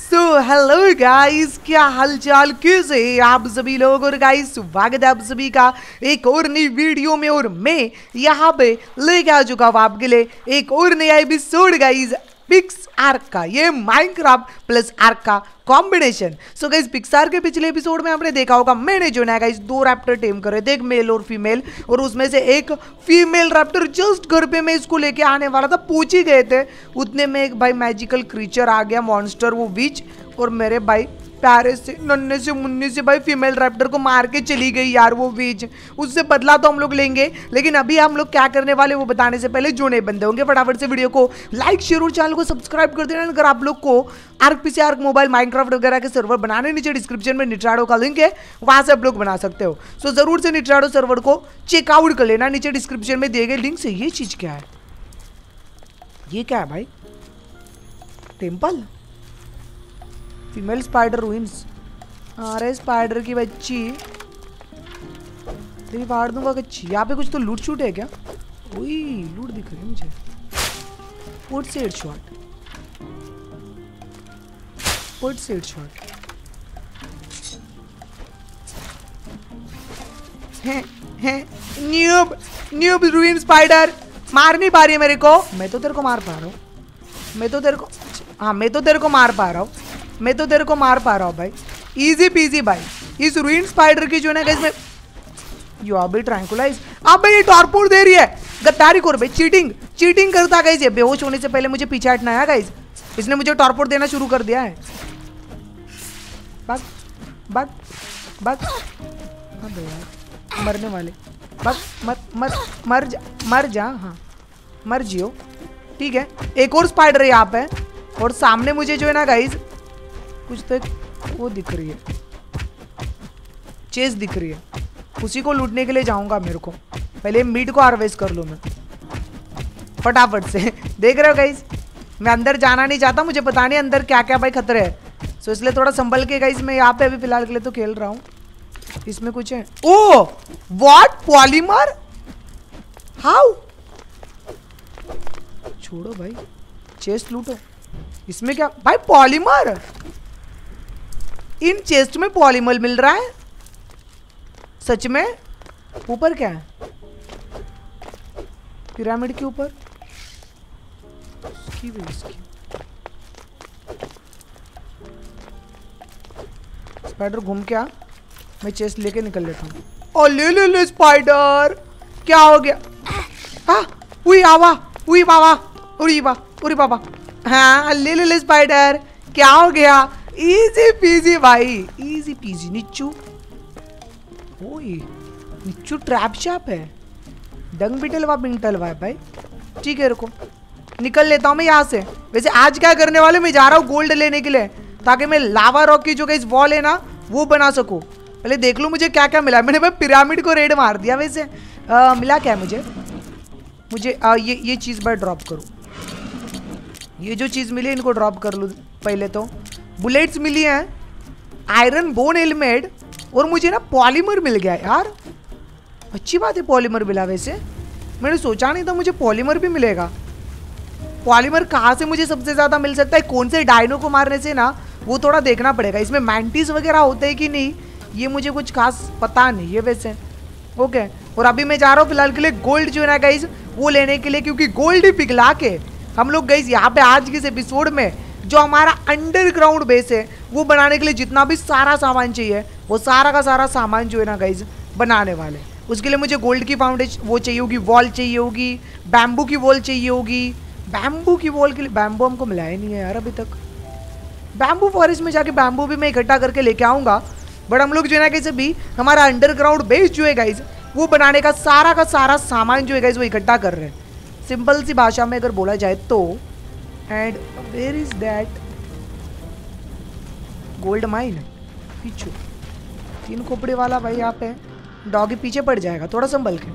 So hello guys, क्या हालचाल, कैसे हैं आप सभी लोग। और गाइस स्वागत है आप सभी का एक और नई वीडियो में। और मैं यहाँ पे लेके आ चुका हूँ आपके लिए एक और नया एपिसोड गाइस, पिक्सआर्क का। ये माइनक्राफ्ट प्लस आर्क का कॉम्बिनेशन। सो गाइस पिक्सआर्क के पिछले एपिसोड में आपने देखा होगा, मैंने जो है गाइस 2 रैप्टर टेम करे थे, एक मेल और फीमेल। और उसमें से एक फीमेल रैप्टर जस्ट घर पे मैं इसको लेके आने वाला था, पूछ ही गए थे उतने में एक भाई मैजिकल क्रीचर आ गया, मॉन्स्टर, वो विच। और मेरे भाई प्यारे से नन्हे से मुन्ने से भाई फीमेल रैप्टर को मार के चली गई यार वो विच। उससे बदला तो हम लोग लेंगे, लेकिन अभी हम लोग क्या करने वाले वो बताने से पहले जो नए बंदे होंगे फटाफट से वीडियो को लाइक शेयर और चैनल को सब्सक्राइब कर देना। अगर आप लोग को Ark PC, Ark mobile, Minecraft वगैरह के सर्वर बनाने, नीचे डिस्क्रिप्शन में निट्राडो का लिंक है, वहां से आप लोग बना सकते हो। सो जरूर से निट्राडो सर्वर को चेकआउट कर लेना, नीचे डिस्क्रिप्शन में दिए गए लिंक से। ये चीज क्या है, ये क्या है भाई? Temple, female spider ruins. अरे स्पाइडर की बच्ची, तेरी फाड़ दूंगा कच्ची। यहाँ पे कुछ तो लूट शूट है क्या? वही लूट दिख रही है मुझे। पुट से हेडशॉट, पुट से headshot. Noob, noob ruin spider मार नहीं पा रही है मेरे को। मैं तो तेरे को मार पा रहा हूँ, मैं तो तेरे को, हाँ मैं तो तेरे को मार पा रहा हूँ, मैं तो तेरे को मार पा रहा हूँ भाई। इजी पीजी भाई। इस रूइन स्पाइडर की जो है ना इसमें यू आर बी ट्रैंकुलाइज। अब भाई ये टॉर्पोर दे रही है, गद्दारी कर भाई, चीटिंग, चीटिंग करता गाइस। ये बेहोश होने से पहले मुझे पीछे हटना है गाइस, इसने मुझे टॉर्पोर देना शुरू कर दिया है। भाग भाग भाग, अबे यार मरने वाले, भाग मत मत, मर जा, हाँ मर जियो, ठीक है। एक और स्पाइडर है यहाँ पे, और सामने मुझे जो है ना गाइस कुछ तो एक वो दिख रही है, चेस दिख रही है, उसी को लूटने के लिए जाऊंगा। मेरे को पहले मीट को हार्वेस्ट कर लूँ मैं फटाफट से। देख रहे हो गाइस, मैं अंदर जाना नहीं चाहता, मुझे पता नहीं अंदर क्या क्या भाई खतरे है। सो इसलिए थोड़ा संभल के गाइस मैं यहाँ पे अभी फिलहाल के लिए तो खेल रहा हूँ। इसमें कुछ है, ओ व्हाट, पॉलीमर, हाउ? छोड़ो भाई, चेस्ट लूटो। इसमें क्या भाई, पॉलीमर? इन चेस्ट में पॉलीमर मिल रहा है सच में? ऊपर क्या है, पिरामिड के ऊपर इसकी भी, इसकी स्पाइडर घूम के आ, मैं चेस्ट लेके निकल लेता हूँ। ओ ले ले ले स्पाइडर, क्या हो गया? हाँ उई आवा, उई बाबा, उरी बा, उरी बाबा, हाँ ले ले ले स्पाइडर, क्या हो गया? इजी पीजी भाई, इजी पीजी। निच्चू, ओए निच्चू ट्रैप शॉप है, डंग बिटलवा बिंगटलवा है भाई। ठीक है रुको, निकल लेता हूँ मैं यहाँ से। वैसे आज क्या करने वाले, मैं जा रहा हूँ गोल्ड लेने के लिए, ताकि मैं लावा रॉक की जो इस वॉल है ना वो बना सकूँ। पहले देख लो मुझे क्या क्या मिला। मैंने भाई पिरामिड को रेड मार दिया। वैसे मिला क्या है मुझे? मुझे ये चीज़ भाई ड्रॉप करो, ये जो चीज़ मिली इनको ड्रॉप कर लूँ पहले तो। बुलेट्स मिली हैं, आयरन बोन हेलमेट, और मुझे ना पॉलीमर मिल गया यार। अच्छी बात है पॉलीमर मिला। वैसे मैंने सोचा नहीं था मुझे पॉलीमर भी मिलेगा। पॉलीमर कहाँ से मुझे सबसे ज़्यादा मिल सकता है, कौन से डायनो को मारने से ना, वो थोड़ा देखना पड़ेगा। इसमें मैंटिस वगैरह होते हैं कि नहीं ये मुझे कुछ खास पता नहीं है वैसे। ओके, और अभी मैं जा रहा हूँ फिलहाल के लिए गोल्ड जो है ना गाइज वो लेने के लिए, क्योंकि गोल्ड ही पिघला के हम लोग गाइज यहाँ पे आज के इस एपिसोड में जो हमारा अंडरग्राउंड बेस है वो बनाने के लिए जितना भी सारा सामान चाहिए वो सारा का सारा सामान जो है ना गाइज बनाने वाले। उसके लिए मुझे गोल्ड की फाउंडेशन वो चाहिए होगी, वॉल चाहिए होगी, बैम्बू की वॉल चाहिए होगी। बैम्बू की वॉल के लिए बैम्बू हमको मिला ही नहीं है यार अभी तक। बैम्बू फॉरेस्ट में जाके बैम्बू भी मैं इकट्ठा करके लेके आऊँगा। बट हम लोग जो है ना कैसे भी हमारा अंडरग्राउंड बेस जो है गाइज वो बनाने का सारा सामान जो है गाइज वो इकट्ठा कर रहे हैं, सिंपल सी भाषा में अगर बोला जाए तो। And where is that gold mine? पीछू 3 खोपड़े वाला भाई यहाँ पे डॉगी पीछे पड़ जाएगा, थोड़ा संभल के।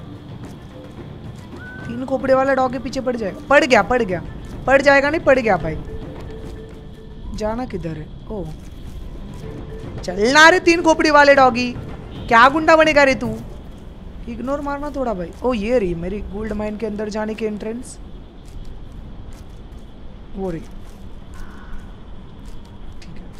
3 खोपड़े वाला डॉगी पीछे पड़ जाएगा, पड़ गया पड़ जाएगा, नहीं पड़ गया भाई। जाना किधर है? ओ चलना रे 3 खोपड़ी वाले डॉगी, क्या गुंडा बनेगा रे तू? इग्नोर मारना थोड़ा भाई। ओ ये रही मेरी गोल्ड माइन के अंदर जाने की एंट्रेंस, वो रही। ठीक है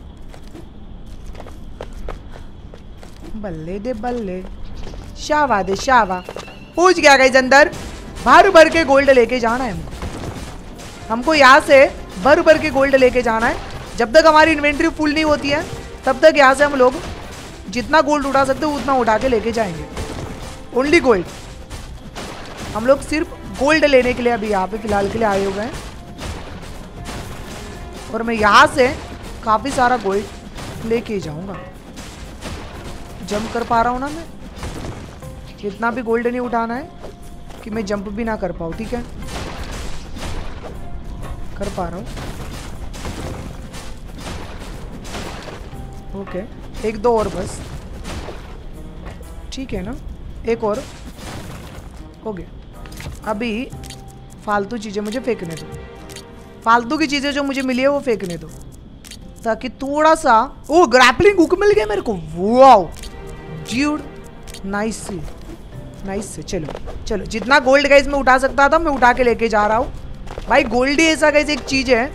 बल्ले दे बल्ले, शावा दे शावा। पूछ गया गाइस अंदर। भर भर के गोल्ड लेके जाना है हमको यहाँ से भर भर के गोल्ड लेके जाना है। जब तक हमारी इन्वेंट्री फुल नहीं होती है तब तक यहाँ से हम लोग जितना गोल्ड उठा सकते हो उतना उठा के लेके जाएंगे। ओनली गोल्ड, हम लोग सिर्फ गोल्ड लेने के लिए अभी यहाँ पे फिलहाल के लिए आए हुए हैं। और मैं यहाँ से काफी सारा गोल्ड लेके जाऊंगा। जंप कर पा रहा हूँ ना मैं, इतना भी गोल्ड नहीं उठाना है कि मैं जंप भी ना कर पाऊँ। ठीक है, कर पा रहा हूँ। ओके, एक दो और बस, ठीक है ना, एक और हो गया। अभी फालतू चीज़ें मुझे फेंकने दो, फालतू की चीज़ें जो मुझे मिली है वो फेंकने दो, ताकि थोड़ा सा। ओ ग्रैपलिंग हुक मिल गया मेरे को, वाओ ड्यूड, नाइस से नाइस से। चलो चलो, जितना गोल्ड गाइस मैं उठा सकता था मैं उठा के लेके जा रहा हूँ भाई। गोल्ड ही ऐसा गाइस एक चीज़ है।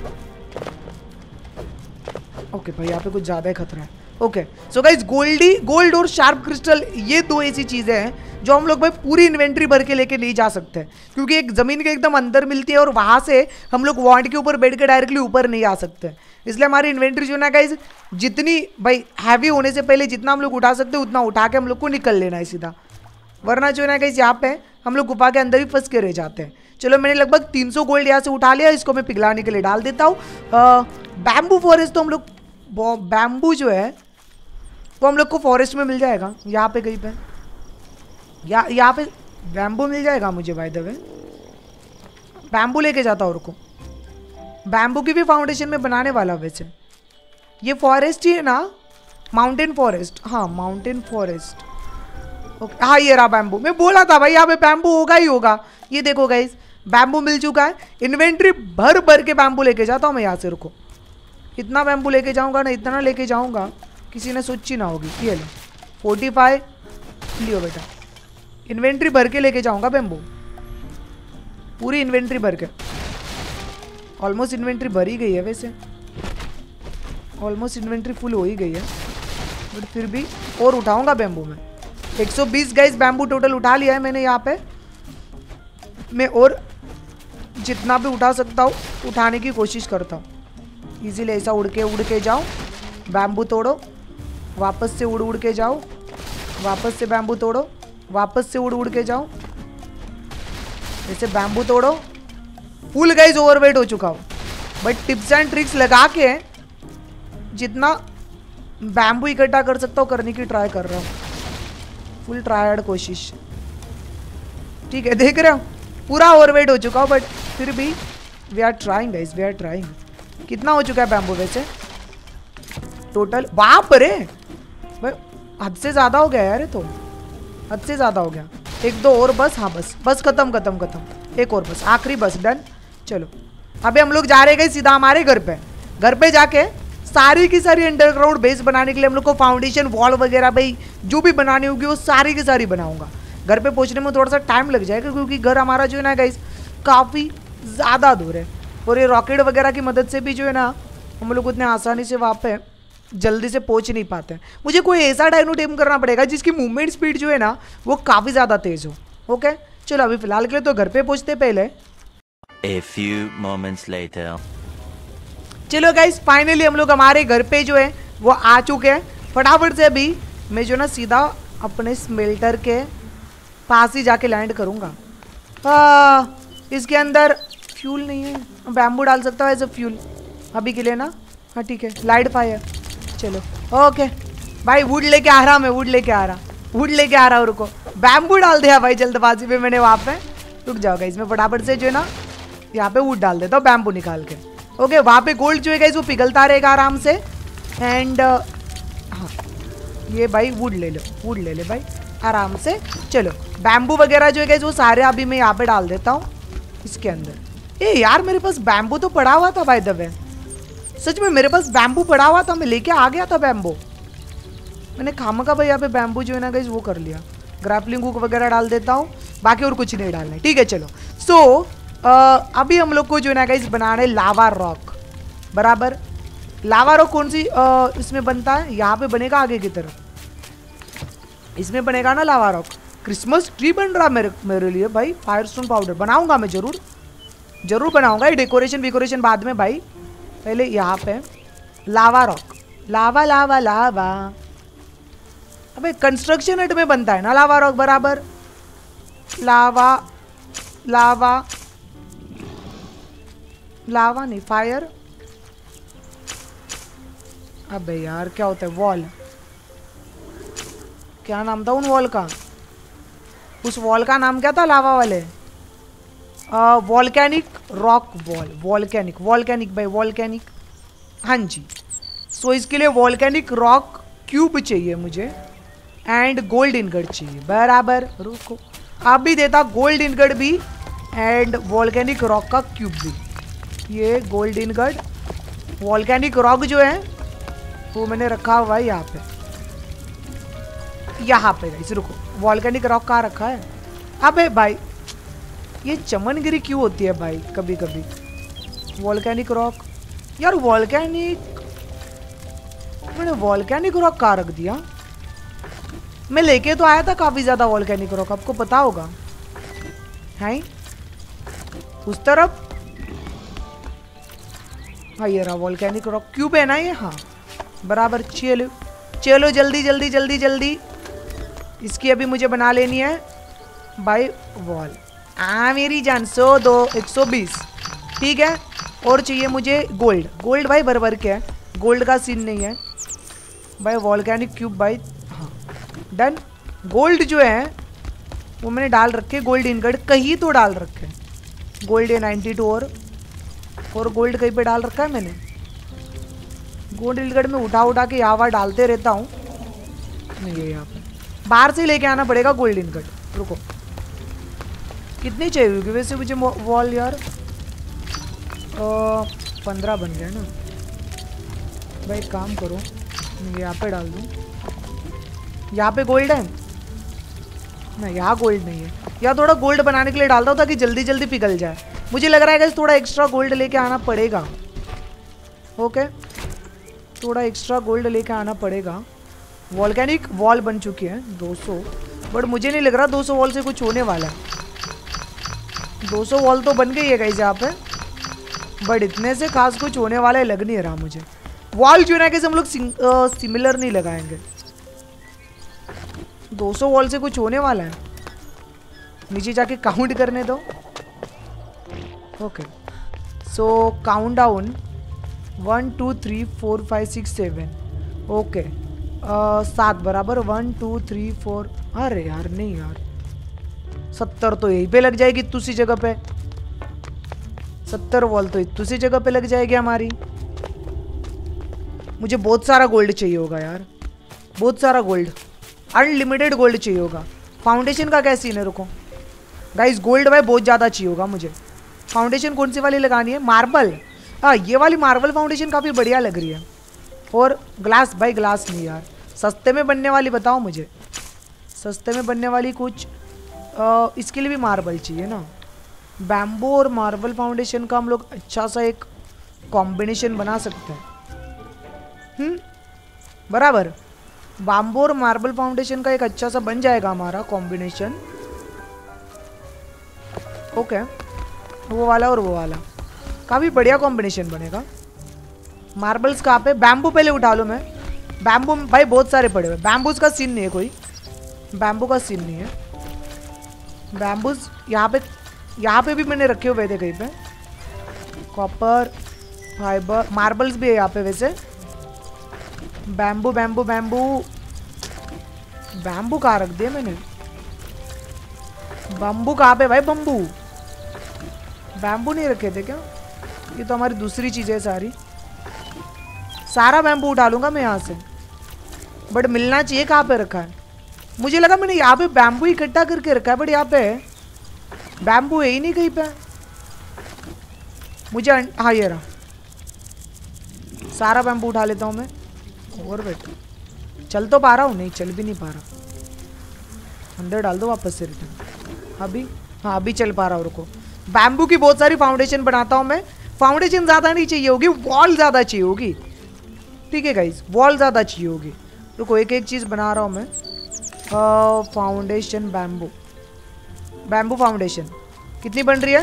ओके भाई, यहाँ पे कुछ ज़्यादा ही खतरा है। ओके सो गाइस, गोल्ड और शार्प क्रिस्टल ये दो ऐसी चीज़ें हैं जो हम लोग भाई पूरी इन्वेंट्री भर के लेके नहीं जा सकते, क्योंकि एक ज़मीन के एकदम अंदर मिलती है और वहाँ से हम लोग वांट के ऊपर बैठ के डायरेक्टली ऊपर नहीं आ सकते। इसलिए हमारी इन्वेंट्री जो है गाइस, जितनी भाई हैवी होने से पहले जितना हम लोग उठा सकते हैं उतना उठा के हम लोग को निकल लेना है सीधा, वरना जो है ना गाइस यहाँ पे हम लोग गुफा के अंदर ही फंस के रह जाते हैं। चलो मैंने लगभग 300 गोल्ड यहाँ से उठा लिया, इसको मैं पिघलाने के लिए डाल देता हूँ। बैम्बू फॉरेस्ट तो हम लोग, बैम्बू जो है वो हम लोग को फॉरेस्ट में मिल जाएगा, यहाँ पे कहीं पे, यहाँ पे बैम्बू मिल जाएगा मुझे। बाय द वे बैम्बू लेके जाता हूँ रुको, बैम्बू की भी फाउंडेशन में बनाने वाला। वैसे ये फॉरेस्ट ही है ना, माउंटेन फॉरेस्ट, हाँ माउंटेन फॉरेस्ट। ओके हाँ, ये रहा बैम्बू। मैं बोला था भाई यहाँ पे बैम्बू होगा ही होगा। ये देखो गाइस, बैम्बू मिल चुका है। इन्वेंट्री भर भर के बैम्बू लेके जाता हूँ मैं यहाँ से। रुको, इतना बैम्बू लेके जाऊँगा ना, इतना लेके जाऊँगा किसी ने सोची ना होगी। ये लो 45 लियो बेटा, इन्वेंट्री भर के लेके जाऊँगा बैम्बू, पूरी इन्वेंट्री भर के। ऑलमोस्ट इन्वेंट्री भर ही गई है, वैसे ऑलमोस्ट इन्वेंट्री फुल हो ही गई है, बट फिर भी और उठाऊँगा बैम्बू में। 120 गाइस बैम्बू टोटल उठा लिया है मैंने यहाँ पे। मैं और जितना भी उठा सकता हूँ उठाने की कोशिश करता हूँ। इजीली ऐसा उड़ के जाओ, बैम्बू तोड़ो, वापस से उड़ के जाओ, वापस से बैम्बू तोड़ो, वापस से उड़ के जाओ, ऐसे बैम्बू तोड़ो। फुल गाइस ओवरवेट हो चुका हूँ, बट टिप्स एंड ट्रिक्स लगा के जितना बैम्बू इकट्ठा कर सकता हूँ करने की ट्राई कर रहा हूँ, फुल ट्रायड कोशिश। ठीक है, देख रहे हो पूरा ओवरवेट हो चुका हूँ, बट फिर भी we are trying guys, we are trying. कितना हो चुका है बैम्बू वैसे टोटल? बाप रे भाई, हद से ज़्यादा हो गया यार, ये तो हद से ज़्यादा हो गया। एक दो और बस, हाँ बस खत्म खत्म खत्म, एक और बस, आखिरी बस, डन। चलो अभी हम लोग जा रहे गए सीधा हमारे घर पे जाके सारी की सारी अंडरग्राउंड बेस बनाने के लिए हम लोग को फाउंडेशन वॉल वगैरह भाई जो भी बनानी होगी वो सारी की सारी बनाऊंगा। घर पे पहुंचने में थोड़ा सा टाइम लग जाएगा, क्योंकि घर हमारा जो है ना गाइस काफ़ी ज़्यादा दूर है, और ये रॉकेट वगैरह की मदद से भी जो है ना हम लोग उतने आसानी से वहाँ पे जल्दी से पहुंच नहीं पाते हैं। मुझे कोई ऐसा डायनो टेम करना पड़ेगा जिसकी मूवमेंट स्पीड जो है ना वो काफ़ी ज़्यादा तेज़ हो। ओके चलो अभी फिलहाल के लिए तो घर पे पहुंचते पहले। A few moments later. चलो गाइस फाइनली हम लोग हमारे घर पे जो है वो आ चुके हैं। फटाफट से अभी मैं जो ना सीधा अपने स्मेल्टर के पास ही जाके लैंड करूँगा। इसके अंदर फ्यूल नहीं है, बैम्बू डाल सकता हूँ एज अ फ्यूल अभी के लिए ना। हाँ ठीक है, लाइट फायर। चलो ओके भाई, वुड लेके आ रहा, मैं वुड लेके आ रहा हूँ। रुको, बैम्बू डाल दिया भाई जल्दबाजी में मैंने वहाँ पे। रुक जाओ गाइस, मैं फटाफट से जो है ना यहाँ पे वुड डाल देता हूँ बैम्बू निकाल के। ओके वहाँ पे गोल्ड जो है गाइस वो पिघलता रहेगा आराम से। एंड हाँ ये भाई वुड ले ले भाई आराम से। चलो बैम्बू वगैरह जो है गाइस वो सारे अभी मैं यहाँ पे डाल देता हूँ इसके अंदर। ए यार मेरे पास बैम्बू तो पड़ा हुआ था बाय द वे, सच में मेरे पास बैम्बू पड़ा हुआ था, मैं लेके आ गया था बैम्बू। मैंने खामखा भाई यहाँ पे बैम्बू जो है ना गाइस वो कर लिया। ग्रैपलिंग हुक वगैरह डाल देता हूँ, बाकी और कुछ नहीं डालना है। ठीक है चलो, सो अभी हम लोग को जो है ना गाइस बनाना है लावा रॉक। बराबर, लावा रॉक कौन सी इसमें बनता है? यहाँ पे बनेगा आगे की तरफ। इसमें बनेगा ना लावा रॉक। क्रिसमस ट्री बन रहा मेरे लिए भाई। फायरस्टोन पाउडर बनाऊंगा मैं, जरूर बनाऊंगा। ये डेकोरेशन बाद में भाई। पहले यहाँ पे लावा रॉक, लावा लावा लावा। अबे कंस्ट्रक्शन हट में बनता है ना लावा रॉक बराबर। लावा लावा लावा नहीं, फायर। अबे यार क्या होता है, वॉल। क्या नाम था उन वॉल का? उस वॉल का नाम क्या था लावा वाले? Volcanic rock wall. वॉल्केनिक भाई, वॉल्केनिक। हाँ जी। सो इसके लिए वॉल्केनिक रॉक क्यूब चाहिए मुझे एंड गोल्ड इनगट चाहिए बराबर। रुको, आप भी देता गोल्ड इनगट भी एंड वॉल्केनिक रॉक का क्यूब भी। ये गोल्ड इनगट, वॉल्केनिक रॉक जो है वो मैंने रखा हुआ है यहाँ पे गाइस। रुको, वॉल्केनिक रॉक कहाँ रखा है? अबे भाई ये चमनगिरी क्यों होती है भाई कभी कभी? वॉल्केनिक रॉक यार, मैंने वॉल्केनिक रॉक कहाँ रख दिया? मैं लेके तो आया था काफी ज्यादा वॉल्केनिक रॉक, आपको पता होगा है उस तरफ। हाँ ये रहा वॉल्केनिक रॉक क्यूब है ना ये। हाँ बराबर। चलो जल्दी इसकी अभी मुझे बना लेनी है बाय वॉल। मेरी जान 102 120 ठीक है। और चाहिए मुझे गोल्ड भाई भर के है, गोल्ड का सीन नहीं है भाई। वॉल्केनिक क्यूब भाई। हाँ डन। गोल्ड जो है वो मैंने डाल रखे, गोल्ड इनगट कहीं तो डाल रखे। गोल्ड ये 92 और गोल्ड कहीं पे डाल रखा है मैंने। गोल्ड इनगट में उठा के यहाँ डालते रहता हूँ। नहीं ये यहाँ पे बाहर से लेके आना पड़ेगा गोल्ड इनगट। रुको, कितनी चाहिए होगी वैसे मुझे वॉल यार? 15 बन गया ना भाई। एक काम करो, यहाँ पे डाल दूँ। यहाँ पे गोल्ड है ना? यहाँ गोल्ड नहीं है। यहाँ थोड़ा गोल्ड बनाने के लिए डालता हूँ ताकि जल्दी पिघल जाए। मुझे लग रहा है कि थोड़ा एक्स्ट्रा गोल्ड लेके आना पड़ेगा। ओके, थोड़ा एक्स्ट्रा गोल्ड लेके आना पड़ेगा। वॉल्केनिक वॉल बन चुकी है 200, बट मुझे नहीं लग रहा 200 वॉल से कुछ होने वाला है। 200 वॉल तो बन गई है गाइस यहाँ पे, बट इतने से खास कुछ होने वाला है लग नहीं रहा मुझे। वॉल जो है कि हम लोग सिमिलर नहीं लगाएंगे। 200 वॉल से कुछ होने वाला है। नीचे जाके काउंट करने दो। Okay, so count down 1 2 3 4 5 6 7। Okay 7 बराबर 1 2 3 4। अरे यार नहीं यार, 70 तो यहीं पे लग जाएगी दूसरी जगह पे। 70 वॉल तो दूसरी जगह पे लग जाएगी हमारी। मुझे बहुत सारा गोल्ड चाहिए होगा यार, बहुत सारा गोल्ड, अनलिमिटेड गोल्ड चाहिए होगा। फाउंडेशन का क्या सीन है? रुको गाइस, गोल्ड भाई बहुत ज़्यादा चाहिए होगा मुझे। फाउंडेशन कौन सी वाली लगानी है? मार्बल। हाँ ये वाली मार्बल फाउंडेशन काफ़ी बढ़िया लग रही है। और ग्लास भाई, ग्लास नहीं यार, सस्ते में बनने वाली बताओ मुझे। सस्ते में बनने वाली कुछ इसके लिए भी मार्बल चाहिए ना। बैम्बू और मार्बल फाउंडेशन का हम लोग अच्छा सा एक कॉम्बिनेशन बना सकते हैं। बराबर, बैम्बू और मार्बल फाउंडेशन का एक अच्छा सा बन जाएगा हमारा कॉम्बिनेशन। ओके, वो वाला और वो वाला काफ़ी बढ़िया कॉम्बिनेशन बनेगा। मार्बल्स कहाँ पे? बैम्बू पहले उठा लो। मैं बैम्बू भाई बहुत सारे पड़े हुए। बैम्बूज का सीन नहीं है कोई, बैम्बू का सीन नहीं है। बैम्बूज यहाँ पे भी मैंने रखे हुए थे कहीं पे। कॉपर फाइबर मार्बल्स भी है यहाँ पे वैसे। बैम्बू बैम्बू बैम्बू बैम्बू कहाँ रख दिया मैंने? बम्बू कहाँ पे भाई? बम्बू बैम्बू नहीं रखे थे क्या? ये तो हमारी दूसरी चीज़ है सारी। सारा बैम्बू उठा लूंगा मैं यहाँ से, बट मिलना चाहिए कहाँ पे रखा है। मुझे लगा मैंने यहाँ पे बैम्बू इकट्ठा करके रखा है, बट यहाँ पे बैम्बू है ही नहीं कहीं पे मुझे। हाँ ये रहा, सारा बैम्बू उठा लेता हूँ मैं। और बेटा चल तो पा रहा हूँ? नहीं चल भी नहीं पा रहा। अंदर डाल दो वापस से रिटर्न। अभी हाँ अभी चल पा रहा हूँ। रुको, बैम्बू की बहुत सारी फाउंडेशन बनाता हूँ मैं। फाउंडेशन ज़्यादा नहीं चाहिए होगी, वॉल ज़्यादा चाहिए होगी। ठीक है गाइस, वॉल ज़्यादा चाहिए होगी। रुको एक एक चीज़ बना रहा हूँ मैं। फाउंडेशन बैम्बू, बैम्बू फाउंडेशन कितनी बन रही है?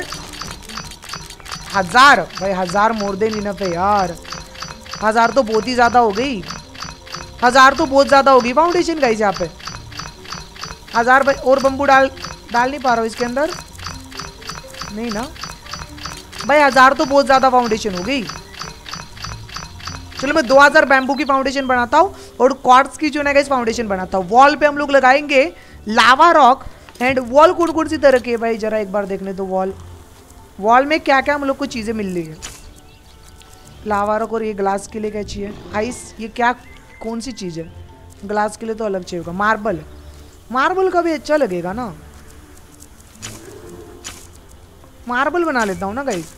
1000 भाई, 1000 मोर देन इनफ है यार। 1000 तो बहुत ही ज्यादा हो गई, 1000 तो बहुत ज्यादा होगी फाउंडेशन गाइस यहाँ पे। 1000 भाई, और बम्बू डाल नहीं पा रहा हूँ इसके अंदर, नहीं ना भाई, 1000 तो बहुत ज्यादा फाउंडेशन हो गई। चलो मैं 2000 बैम्बू की फाउंडेशन बनाता हूँ और क्वार्ट्ज की जो है गाइस फाउंडेशन बनाता हूँ। वॉल पे हम लोग लगाएंगे लावा रॉक एंड वॉल कौन कौन सी तरह की है भाई, जरा एक बार देखने दो। वॉल में क्या क्या हम लोग को चीजें मिल रही है? लावा रॉक, और ये ग्लास के लिए क्या चाहिए? आइस, ये क्या कौन सी चीज है? ग्लास के लिए तो अलग चाहिए होगा। मार्बल, मार्बल का भी अच्छा लगेगा ना, मार्बल बना लेता हूँ ना गाइस।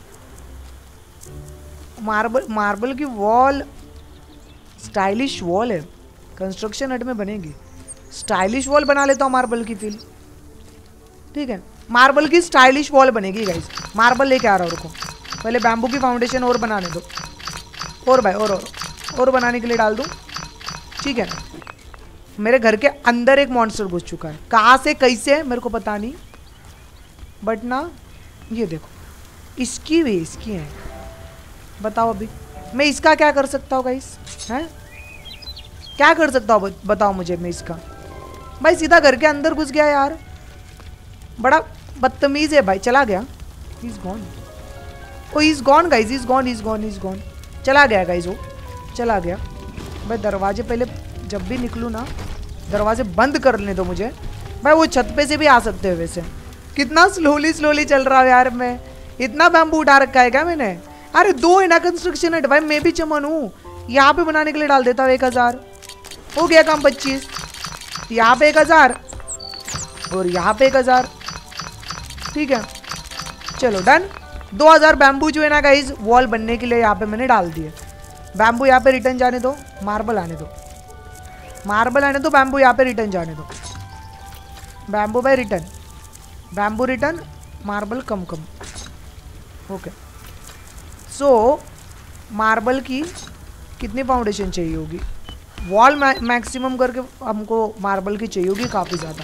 मार्बल की वॉल, स्टाइलिश वॉल है, कंस्ट्रक्शन हट में बनेगी। स्टाइलिश वॉल बना लेता हूँ मार्बल की फिल, ठीक है। मार्बल की स्टाइलिश वॉल बनेगी गाइस। मार्बल लेके आ रहा हूँ, रुको पहले बैम्बू की फाउंडेशन और बनाने दो। और भाई और बनाने के लिए डाल दूँ, ठीक है। मेरे घर के अंदर एक मॉन्स्टर घुस चुका है, कहाँ से कैसे है मेरे को पता नहीं, बट ना ये देखो इसकी भी इसकी है। बताओ अभी मैं इसका क्या कर सकता हूँ गाइस, हैं क्या कर सकता हूँ बताओ मुझे। मैं इसका भाई सीधा घर के अंदर घुस गया यार, बड़ा बदतमीज है भाई। चला गया, he is gone, oh he is gone guys, he is gone, चला गया गाइस, वो चला गया भाई। दरवाजे पहले जब भी निकलूँ ना, दरवाजे बंद कर लेने दो मुझे भाई। वो छत पे से भी आ सकते हैं वैसे। कितना स्लोली चल रहा है यार मैं, इतना बैम्बू उठा रखा है क्या मैंने? अरे 2 है ना कंस्ट्रक्शन है भाई, मैं भी चमन हूँ। यहाँ पे बनाने के लिए डाल देता हूँ 1000, हो गया काम 25। यहाँ पे 1000 और यहाँ पे 1000, ठीक है चलो डन। 2000 बैम्बू जो है ना गाइज वॉल बनने के लिए यहाँ पे मैंने डाल दिए। बैम्बू यहाँ पे रिटर्न जाने दो, मार्बल आने दो, मार्बल आने दो, बैम्बू यहाँ पे रिटर्न जाने दो। बैम्बू भाई return, bamboo return, marble come okay. So marble की कितनी फाउंडेशन चाहिए होगी? वॉल मैक्सिमम करके हमको मार्बल की चाहिए होगी काफ़ी ज़्यादा।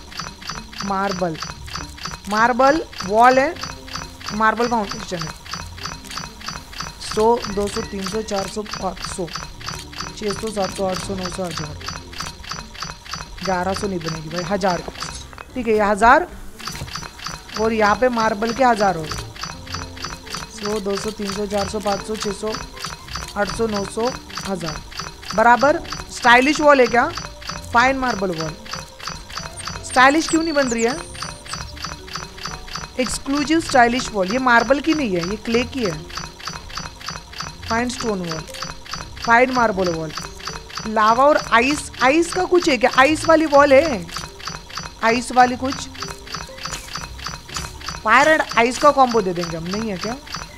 मार्बल वॉल है, मार्बल फाउंडेशन है 100, 200, 300, 400, 500, 600, 700, 800, 900, 1000, 1100 नहीं बनेगी भाई, 1000, ठीक है। ये 1000 और यहाँ पे मार्बल के 1000 और 100, 200, 300, 400, 500, 600, 800, 900, 1000 बराबर। स्टाइलिश वॉल है क्या? Fine marble wall. स्टाइलिश क्यों नहीं बन रही है? एक्सक्लूसिव स्टाइलिश वॉल, ये मार्बल की नहीं है, ये क्ले की है। Fine stone wall, fine marble wall, lava और आइस का कुछ है क्या? आइस वाली वॉल है, आइस वाली कुछ फायर एंड आइस का कॉम्बो दे देंगे हम। नहीं है क्या?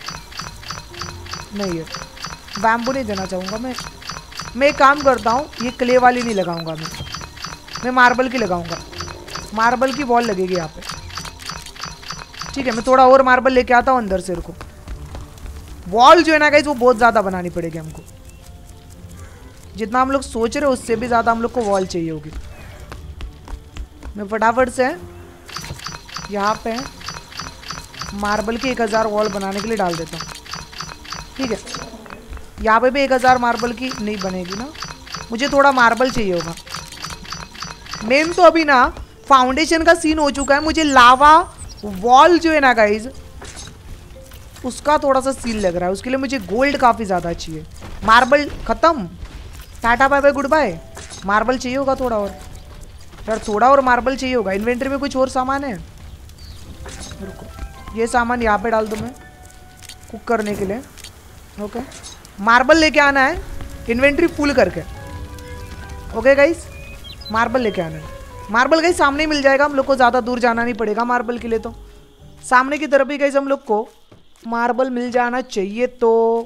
नहीं है। बैम्बू नहीं देना चाहूँगा मैं एक काम करता हूँ, ये क्ले वाली नहीं लगाऊंगा मैं मार्बल की लगाऊंगा। मार्बल की वॉल लगेगी यहाँ पे, ठीक है। मैं थोड़ा और मार्बल लेके आता हूँ अंदर से, रुको। वॉल जो है ना गाइस वो बहुत ज़्यादा बनानी पड़ेगी हमको, जितना हम लोग सोच रहे हैं उससे भी ज़्यादा हम लोग को वॉल चाहिए होगी। मैं फटाफट से यहाँ पे मार्बल की 1000 वॉल बनाने के लिए डाल देता हूँ, ठीक है। यहाँ पे भी 1000 मार्बल की नहीं बनेगी ना, मुझे थोड़ा मार्बल चाहिए होगा। मेन तो अभी ना फाउंडेशन का सीन हो चुका है, मुझे लावा वॉल जो है ना गाइज उसका थोड़ा सा सीन लग रहा है। उसके लिए मुझे गोल्ड काफ़ी ज़्यादा चाहिए। मार्बल ख़त्म, टाटा bye bye goodbye. Marble चाहिए होगा थोड़ा और यार, थोड़ा और मार्बल चाहिए होगा। इन्वेंटरी में कुछ और सामान है? रुको, ये सामान यहाँ पे डाल दूँ मैं कुक करने के लिए, ओके। मार्बल लेके आना है इन्वेंट्री फुल करके, ओके गाइस। मार्बल लेके आना है। मार्बल गाइस सामने ही मिल जाएगा, हम लोग को ज़्यादा दूर जाना नहीं पड़ेगा मार्बल के लिए। तो सामने की तरफ ही गाइस हम लोग को मार्बल मिल जाना चाहिए, तो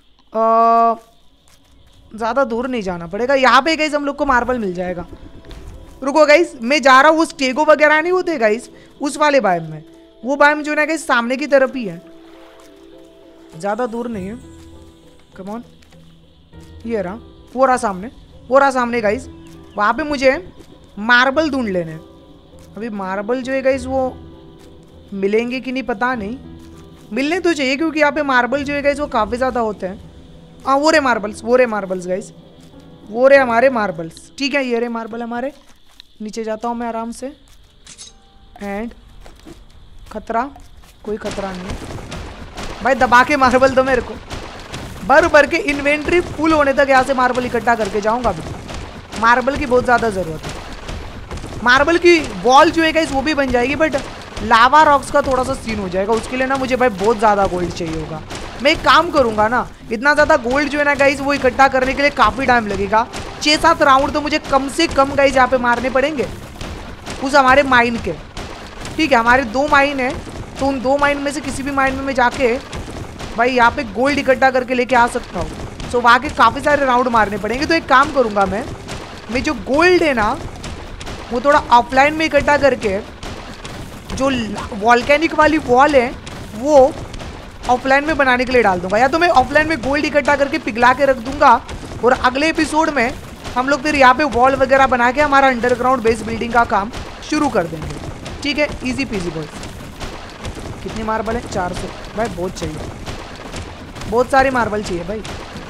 ज़्यादा दूर नहीं जाना पड़ेगा। यहाँ पे गाइस हम लोग को मार्बल मिल जाएगा। रुको गाइस, मैं जा रहा हूँ, वो स्टेगो वगैरह नहीं होते गाइस उस वाले बाइम में। वो बाइम जो है ना गाइस सामने की तरफ ही है, ज़्यादा दूर नहीं है। कम ऑन, ये रहा, वो रहा सामने गाइस। वहाँ पे मुझे मार्बल ढूंढ लेने। अभी मार्बल जो है गाइस वो मिलेंगे कि नहीं पता नहीं, मिलने तो चाहिए क्योंकि यहाँ पे मार्बल जो है गाइस वो काफ़ी ज़्यादा होते हैं। हाँ वो रे मार्बल्स गाइस, वो रे हमारे मार्बल्स। ठीक है, ये रे मार्बल हमारे। नीचे जाता हूँ मैं आराम से। एंड खतरा, कोई खतरा नहीं है भाई। दबा के मार्बल दो मेरे को, भर भर के इन्वेंट्री फुल होने तक यहाँ से मार्बल इकट्ठा करके जाऊँगा। अभी मार्बल की बहुत ज़्यादा ज़रूरत है। मार्बल की वॉल जो है गाइस वो भी बन जाएगी, बट लावा रॉक्स का थोड़ा सा सीन हो जाएगा। उसके लिए ना मुझे भाई बहुत ज़्यादा गोल्ड चाहिए होगा। मैं एक काम करूंगा ना, इतना ज़्यादा गोल्ड जो है ना गाइस वो इकट्ठा करने के लिए काफ़ी टाइम लगेगा। 6-7 राउंड तो मुझे कम से कम गाइस यहाँ पे मारने पड़ेंगे उस हमारे माइन के। ठीक है, हमारे 2 माइन है, तो उन 2 माइन में से किसी भी माइन में मैं जाके भाई यहाँ पे गोल्ड इकट्ठा करके लेके आ सकता हूँ। सो वहाँ के काफ़ी सारे राउंड मारने पड़ेंगे। तो एक काम करूँगा मैं जो गोल्ड है ना वो थोड़ा ऑफलाइन में इकट्ठा करके, जो वॉल्केनिक वाली वॉल है वो ऑफलाइन में बनाने के लिए डाल दूंगा। या तो मैं ऑफलाइन में गोल्ड इकट्ठा करके पिघला के रख दूंगा और अगले एपिसोड में हम लोग फिर यहाँ पे वॉल वगैरह बना के हमारा अंडरग्राउंड बेस बिल्डिंग का काम शुरू कर देंगे। ठीक है, इजी पीजी बॉयज। कितनी मार्बल है? 400 भाई, बहुत चाहिए, बहुत सारी मार्बल चाहिए भाई।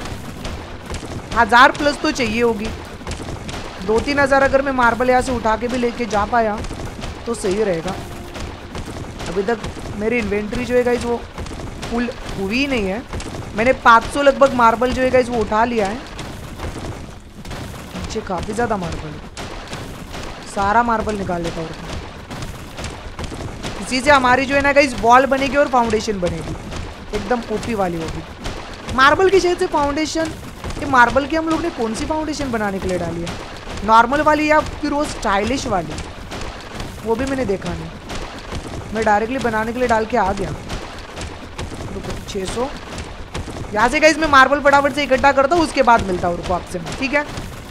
1000 प्लस तो चाहिए होगी। 2-3 हज़ार अगर मैं मार्बल यहाँ से उठा के भी लेके जा पाया तो सही रहेगा। अभी तक मेरी इन्वेंट्री जो है गाइस वो फुल हुई नहीं है। मैंने 500 लगभग मार्बल जो है गाइस वो उठा लिया है। नीचे काफ़ी ज़्यादा मार्बल है, सारा मार्बल निकाल लेता हूँ। इसी से हमारी जो है ना गाइस वॉल बनेगी और फाउंडेशन बनेगी एकदम ओपी वाली होगी। मार्बल की शायद से फाउंडेशन, ये मार्बल की हम लोग ने कौन सी फाउंडेशन बनाने के लिए डाली है? नॉर्मल वाली या फिर वो स्टाइलिश वाली? वो भी मैंने देखा नहीं, मैं डायरेक्टली बनाने के लिए डाल के आ गया। 600 यहाँ से गाइस मैं मार्बल फटाफट से इकट्ठा करता हूँ, उसके बाद मिलता हूँ रुको आपसे मैं। ठीक है,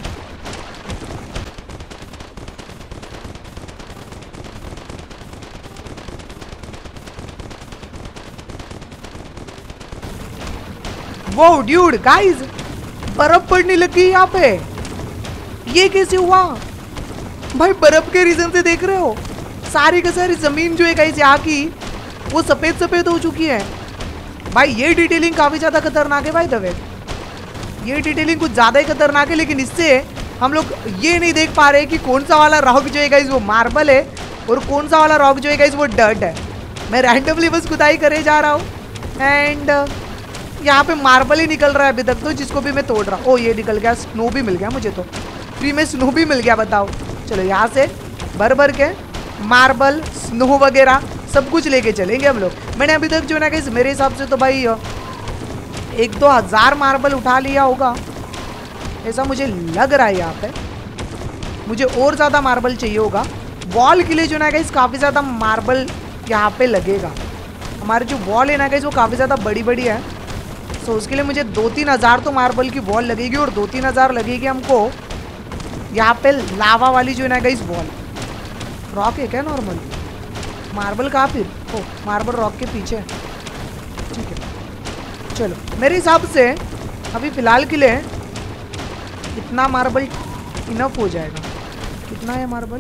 वो ड्यूड गाइस बर्फ पड़ने लगी यहाँ पे। ये कैसे हुआ भाई? बर्फ के रीजन से देख रहे हो सारी की सारी जमीन जो है गाइस यहाँ की वो सफेद सफेद हो चुकी है भाई। ये डिटेलिंग काफी ज्यादा खतरनाक है भाई दवे, ये डिटेलिंग कुछ ज्यादा ही खतरनाक है। लेकिन इससे हम लोग ये नहीं देख पा रहे कि कौन सा वाला रॉक जो है गाइस वो मार्बल है और कौन सा वाला रॉक जो है गाइस वो डर्ट है। मैं रैंडमली बस खुदाई करे जा रहा हूँ एंड यहाँ पे मार्बल ही निकल रहा है अभी तक तो, जिसको भी मैं तोड़ रहा हूँ। ओ ये निकल गया, स्नो भी मिल गया मुझे तो, फ्री में स्नो भी मिल गया। बताओ, चलो यहाँ से भर भर के मार्बल स्नो वगैरह सब कुछ लेके चलेंगे हम लोग। मैंने अभी तक जो है ना गाइस मेरे हिसाब से तो भाई 1-2 हज़ार मार्बल उठा लिया होगा ऐसा मुझे लग रहा है। यहाँ पे मुझे और ज़्यादा मार्बल चाहिए होगा। वॉल के लिए जो ना गाइस काफ़ी ज़्यादा मार्बल यहाँ पे लगेगा। हमारी जो वॉल है ना गाइस वो काफ़ी ज़्यादा बड़ी बड़ी है, तो उसके लिए मुझे 2-3 हज़ार तो मार्बल की वॉल लगेगी और 2-3 हज़ार लगेगी हमको यहाँ पे लावा वाली जो है ना गाइस वॉल। रॉक है क्या नॉर्मल? मार्बल कहाँ फिर? ओ मार्बल रॉक के पीछे। ठीक है चलो, मेरे हिसाब से अभी फ़िलहाल के लिए इतना मार्बल इनफ हो जाएगा। कितना है मार्बल?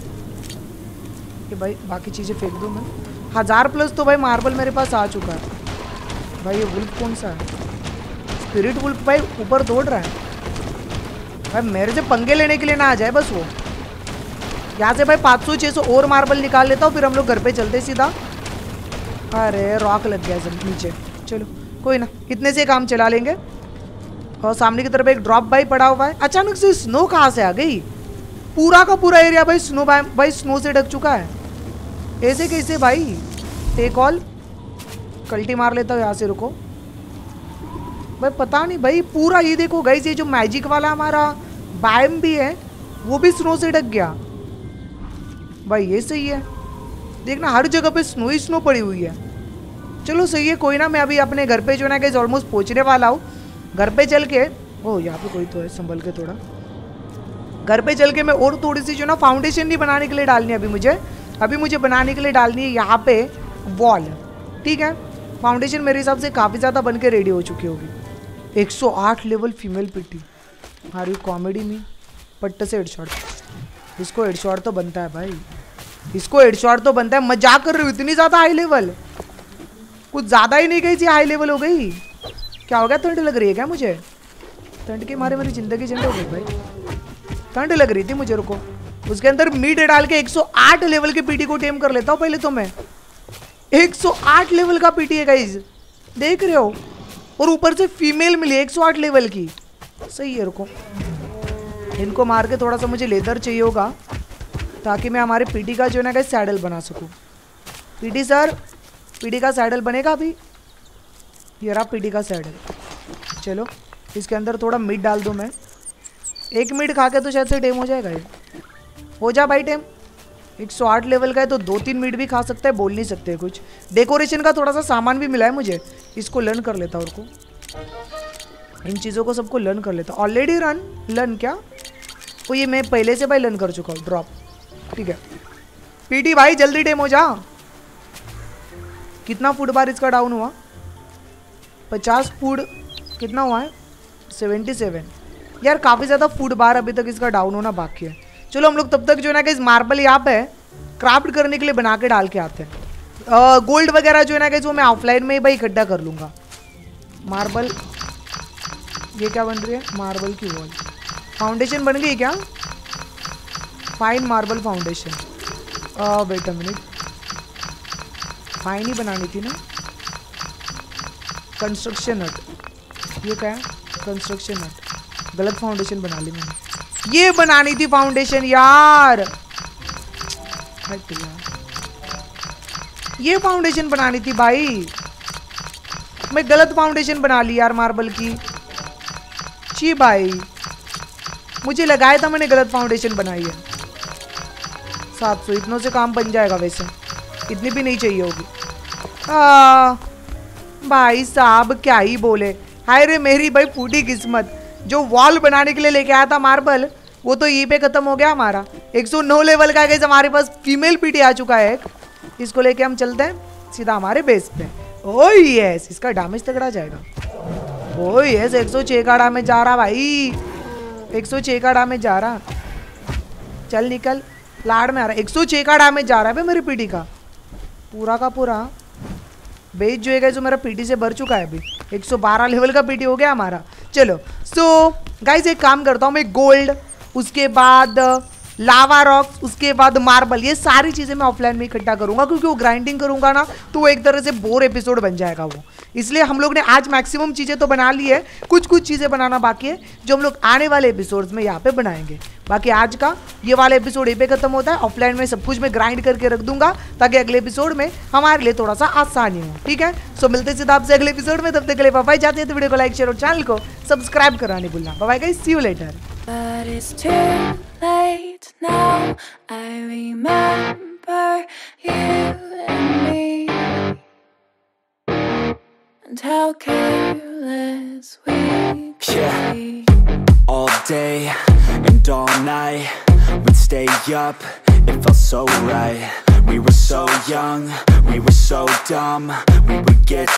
ये भाई बाकी चीज़ें फेंक दूँ मैं। 1000 प्लस तो भाई मार्बल मेरे पास आ चुका है भाई। ये वुल्फ कौन सा है? स्पिरिट वुल्फ भाई ऊपर दौड़ रहा है भाई। मेरे से पंगे लेने के लिए ना आ जाए बस वो। यहाँ से भाई 500-600 और मार्बल निकाल लेता हूँ, फिर हम लोग घर पे चलते सीधा। अरे रॉक लग गया सब नीचे। चलो कोई ना, इतने से काम चला लेंगे। और सामने की तरफ एक ड्रॉप भाई पड़ा हुआ है। अचानक से स्नो कहाँ से आ गई? पूरा का पूरा एरिया भाई स्नो भाई स्नो से ढक चुका है। ऐसे कैसे भाई? टेक ऑल कल्टी मार लेता हूँ यहाँ से। रुको भाई, पता नहीं भाई पूरा ये देखो गाइस, ये जो मैजिक वाला हमारा बायम भी है वो भी स्नो से ढक गया भाई। ये सही है, देखना हर जगह पे स्नो ही स्नो पड़ी हुई है। चलो सही है, कोई ना। मैं अभी अपने घर पे जो ना गाइस ऑलमोस्ट पहुँचने वाला हूँ। घर पे चल के, ओ यहाँ पे कोई तो है, संभल के थोड़ा। घर पे चल के मैं और थोड़ी सी जो ना फाउंडेशन नहीं बनाने के लिए डालनी है अभी मुझे बनाने के लिए डालनी है यहाँ पे वॉल। ठीक है, फाउंडेशन मेरे हिसाब से काफ़ी ज़्यादा बन के रेडी हो चुकी होगी। 108 लेवल फीमेल पिटी। आर यू कॉमेडी में? पट्ट से हेडशॉट। इसको हेडशॉट तो बनता है भाई, इसको हेडशॉट तो बनता है। मजाक कर रही हूँ, इतनी ज्यादा हाई लेवल, कुछ ज्यादा ही नहीं गई थी, हाई लेवल हो गई। क्या हो गया, ठंड लग रही है क्या मुझे? ठंड के मारे मेरी जिंदगी झंड हो गई भाई, ठंड लग रही थी मुझे। रुको, उसके अंदर मीट डाल के 108 लेवल के पीटी को टेम कर लेता हूँ पहले तो मैं। 108 लेवल का पीटी है गाइज, देख रहे हो, और ऊपर से फीमेल मिली 108 लेवल की, सही है। रुको, इनको मार के थोड़ा सा मुझे लेदर चाहिए होगा ताकि मैं हमारे पीटी का जो है ना गाइस सैडल बना सकूं। पीटी सर, पीटी का सैडल बनेगा अभी? ये रहा पीटी का सैडल। चलो इसके अंदर थोड़ा मीट डाल दूं मैं, 1 मीट खा के तो शायद से टेम हो जाएगा ये। हो जा भाई टेम, 108 लेवल का है तो 2-3 मीट भी खा सकता है, बोल नहीं सकते कुछ। डेकोरेशन का थोड़ा सा सामान भी मिला है मुझे, इसको लर्न कर लेता हूँ। और इन चीज़ों को सबको लर्न कर लेता हूँ। ऑलरेडी लर्न क्या, तो ये मैं पहले से भाई लर्न कर चुका हूँ। ड्रॉप, ठीक है। पीटी भाई जल्दी टेम हो जा। कितना फूड बार इसका डाउन हुआ? 50 फूड, कितना हुआ है? 77। यार काफ़ी ज़्यादा फूड बार अभी तक इसका डाउन होना बाकी है। चलो हम लोग तब तक जो है ना कि इस मार्बल यहाँ पे क्राफ्ट करने के लिए बना के डाल के आते हैं। गोल्ड वगैरह जो है ना कि वो मैं ऑफलाइन में ही भाई इकट्ठा कर लूँगा। मार्बल, ये क्या बन रही है? मार्बल की वॉल। फाउंडेशन बन गई क्या? Fine marble foundation. Wait a minute, fine ही बनानी थी ना। कंस्ट्रक्शन नट, ये क्या है? कंस्ट्रक्शन नट, गलत फाउंडेशन बना ली मैंने। ये बनानी थी फाउंडेशन यार, ये फाउंडेशन बनानी थी भाई, मैं गलत फाउंडेशन बना ली यार मार्बल की। छी भाई, मुझे लगाया था मैंने गलत फाउंडेशन बनाई है। 700 इतनों से काम बन जाएगा, वैसे इतनी भी नहीं चाहिए होगी। भाई साहब क्या ही बोले, हाय रे मेरी भाई फूटी किस्मत। जो वॉल बनाने के लिए लेके आया था मार्बल, वो तो यहीं पे खत्म हो गया हमारा। 109 लेवल का है, हमारे पास फीमेल पीटी आ चुका है एक। इसको लेके हम चलते हैं सीधा हमारे बेस पे। ओह यस, इसका डैमेज तगड़ा जाएगा। ओह यस, 106 का डैमेज जा रहा भाई, 106 का डैमेज जा रहा। चल निकल, लाड़ में आ रहा। 106 का डैमेज जा रहा है भाई मेरी पीटी का, पूरा का पूरा। बेस जो है जो मेरा पीटी से भर चुका है अभी। 112 लेवल का पीटी हो गया हमारा। चलो सो गाइज एक काम करता हूँ मैं, गोल्ड, उसके बाद लावा रॉक्स, उसके बाद मार्बल, ये सारी चीज़ें मैं ऑफलाइन में इकट्ठा करूँगा, क्योंकि वो ग्राइंडिंग करूँगा ना तो वो एक तरह से बोर एपिसोड बन जाएगा वो। इसलिए हम लोग ने आज मैक्सिमम चीज़ें तो बना ली है, कुछ कुछ चीज़ें बनाना बाकी है जो हम लोग आने वाले एपिसोड्स में यहाँ पे बनाएंगे। बाकी आज का ये वाला एपिसोड यहीं पे खत्म होता है। ऑफलाइन में सब कुछ मैं ग्राइंड करके रख दूंगा ताकि अगले एपिसोड में हमारे लिए थोड़ा सा आसानी हो, ठीक है। सो मिलते सीधा आपसे अगले एपिसोड में, तब तक के लिए बाय। जाते हैं तो वीडियो को लाइक शेयर और चैनल को सब्सक्राइब करना नहीं भूलना। Bye guys, see you later. But it's too late now. I remember you and me, and how careless we could be. All day and all night, we'd stay up, it felt so right. We were so young, we were so dumb, we would get